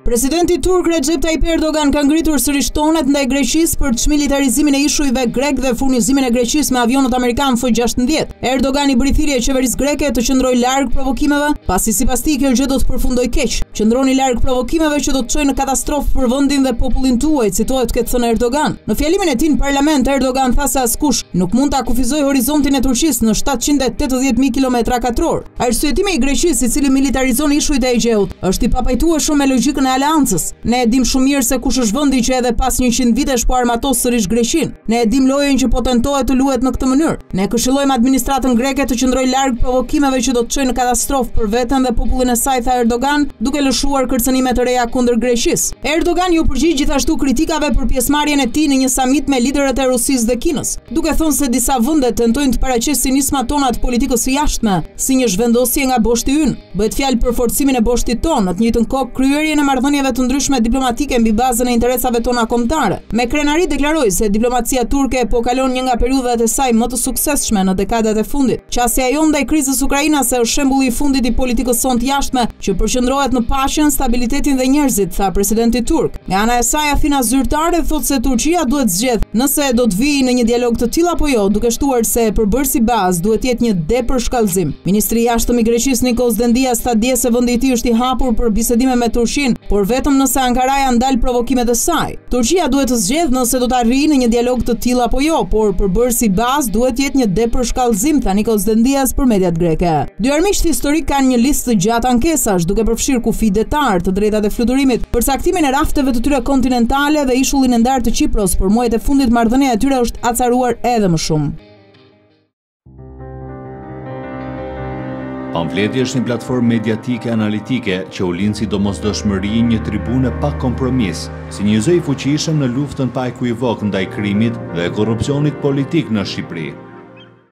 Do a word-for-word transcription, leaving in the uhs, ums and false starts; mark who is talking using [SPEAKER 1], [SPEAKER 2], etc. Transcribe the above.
[SPEAKER 1] Presidenti turk Recep Tayyip Erdogan ka ngritur sërish tonet ndaj Greqisë për çmilitarizimin e ishujve grek dhe furnizimin e Greqisë me avionët amerikan F gjashtëdhjetë. Erdogan i bëri thirrje qeverisë greke të qëndrojë larg provokimeve, pasi sipas tij kjo gjë do të përfundojë keq. Qëndroni larg provokimeve që do të çojnë në katastrofë për vendin dhe popullin tuaj, citohet këtë thënë Erdogan. Në fjalimin e tij në parlament, Erdogan tha se askush nuk mund ta kufizojë horizontin e Turqisë në shtatëqind e tetëdhjetë mijë kilometra katror. Arsyetimi i Greqisë, i cili militarizon ishujt e Egeut, është i papajtueshëm me logjikën e aleancës. Ne e dim shumë mirë se kush është vendi që edhe pas njëqind vitesh po armatos sërish Greqinë. Ne e dim lojën që po tentohet të luhet në këtë mënyrë. Ne këshillojmë administratën greke të qëndrojë larg provokimeve që do të çojnë në katastrofë për veten dhe popullin e saj, tha Erdogan, duke lëshuar kërcënime të reja kundër Greqisë. Erdogan ju përgjigj gjithashtu kritikave për pjesëmarrjen e tij në një samit me liderët e Rusisë dhe Kinës, duke thënë se disa vende tentojnë të paraqesin nismat tona të politikës së jashtme si një zhvendosje nga boshti ynë. Bëhet fjalë për forcimin e boshtit tonë, në të njëjtën kohë kryerjen e marrëdhënieve të ndryshme diplomatike mbi bazën e interesave tona kombëtare. Me krenari deklaroi se diplomacia turke po kalon një nga periudhat e saj më të suksesshme në dekadat e fundit. Qasja jon ndaj krizës ukrainase është shembulli i fundit i politikës sonë të jashtme që përqendrohet në paqen, stabilitetin dhe njerëzit, tha presidenti turk. Nga ana e saj, Athina zyrtare thotë se Turqia duhet zgjedh nëse do të vijë në një dialog të tillë apo jo, duke shtuar se përbërësi bazë duhet jetë një depër shkallëzim. Ministri i jashtëm i Greqisë Nikos Dendias tha dje se vendi i tij është i hapur për bisedime me Turqinë, por vetëm nëse Ankaraja ndal provokimet e saj. Turqia duhet të zgjedhë nëse do të arrijë në një dialog të tillë apo jo, por përbërësi bazë duhet jetë një depër shkallëzim, tha Nikos Dendias për mediat greke. Dy armiqt historik kanë një listë të gjatë ankesash, duke përfshirë kufi detar, të drejtat e fluturimit, përcaktimin e rafteve të tyre kontinentale dhe ishullin e ndarë të Qipros, por muajt e fundit marrëdhënia e tyre është acaruar edhe më shumë.
[SPEAKER 2] Pamfleti është një platformë mediatike analitike që u lind si domosdoshmëri një tribune pa kompromis, si një zë i fuqishëm në luftën pa ekuivok ndaj krimit dhe korrupsionit politik në Shqipëri.